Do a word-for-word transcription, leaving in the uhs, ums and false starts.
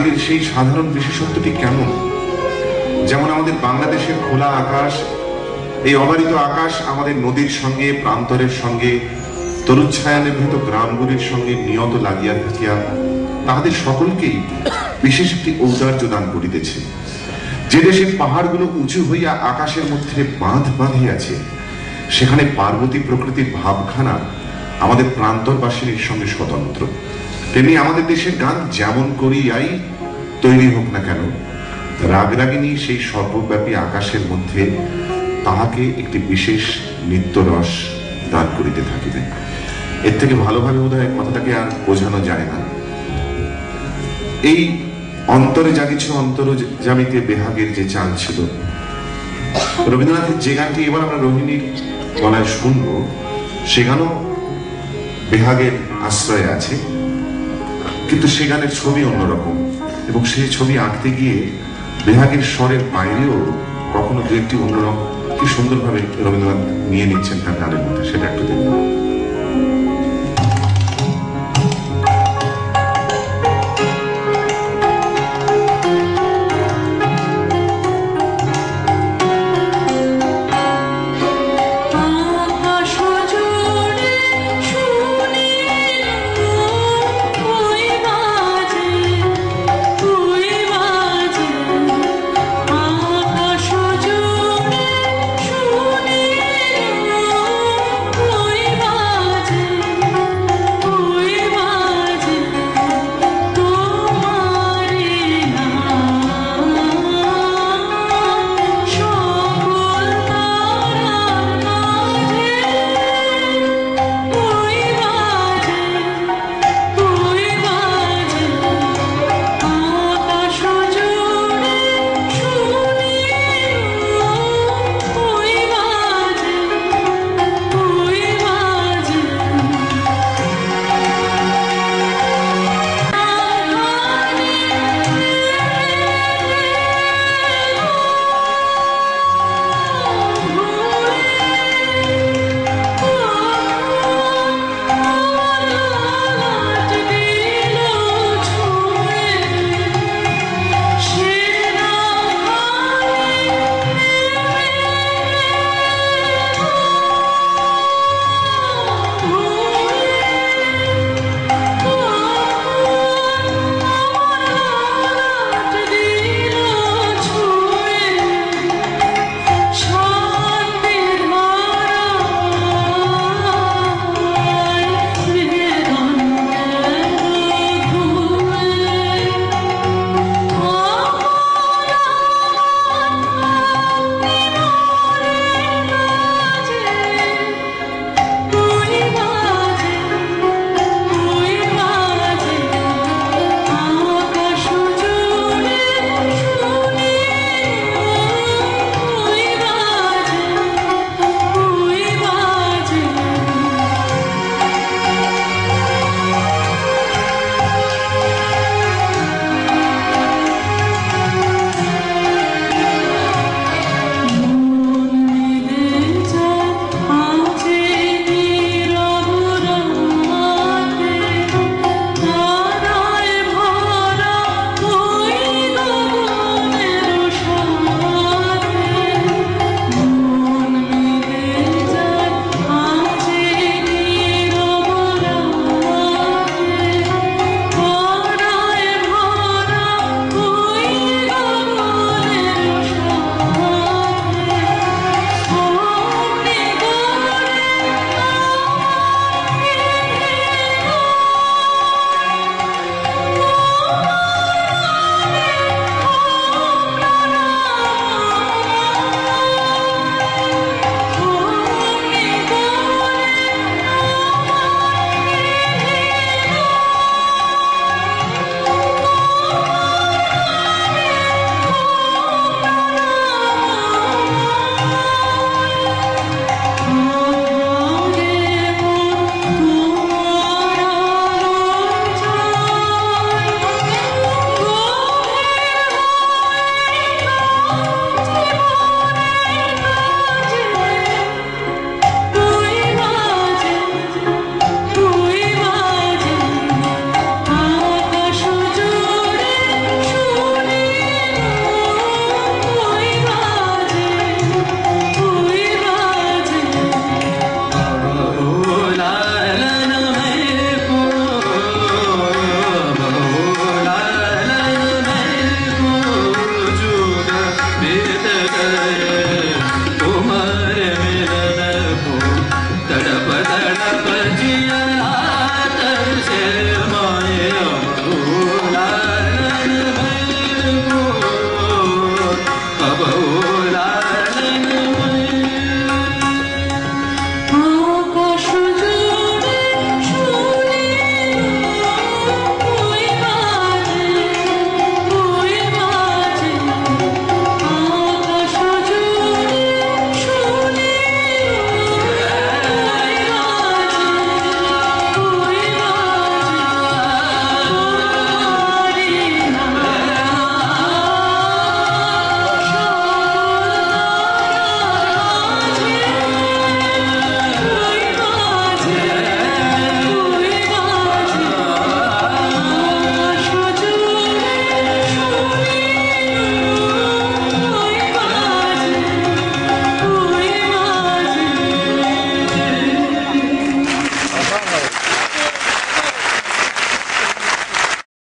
নারীদের সেই সাধারণ বিশেষত্বটি কেমন? যেমন আমাদের বাংলাদেশের খোলা আকাশ, এই অবারিত আকাশ আমাদের নদীর সঙ্গে, প্রান্তরের সঙ্গে, তরুচ্ছায়া নিভৃত গ্রামগুলির সঙ্গে নিয়ত লাগিয়া থাকিয়া তাহাদের সকলকেই বিশেষ একটি ঔদার্য দান করিতেছে। যে দেশের পাহাড়গুলো উঁচু হইয়া আকাশের মধ্যে বাঁধ বাঁধিয়াছে, সেখানে পার্বতী প্রকৃতির ভাবখানা আমাদের প্রান্তরবাসীর সঙ্গে স্বতন্ত্র। তেমনি আমাদের দেশের গান যেমন করিয়াই তৈরি হোক না কেন, রাগরাগিনী সেই সর্বব্যাপী আকাশের মধ্যে তাহাকে একটি বিশেষ নিত্যরস দান করিতে থাকিবে। এর থেকে ভালোভাবে বোধহয় কথাটাকে আর বোঝানো যায় না। এই অন্তরে জাগিছে অন্তর জামিতে বেহাগের যে চাল ছিল, রবীন্দ্রনাথের যে গানটি এবার আমরা রোহিণীর গলায় শুনব, সে গানও বেহাগের আশ্রয়ে আছে, কিন্তু সে গানের ছবি অন্যরকম, এবং সেই ছবি আঁকতে গিয়ে বেহাগের স্বরের বাইরেও কখনো দু একটি অন্যরকম কি সুন্দরভাবে রবীন্দ্রনাথ নিয়ে নিচ্ছেন তার গানের মধ্যে, সেটা একটু দেখুন।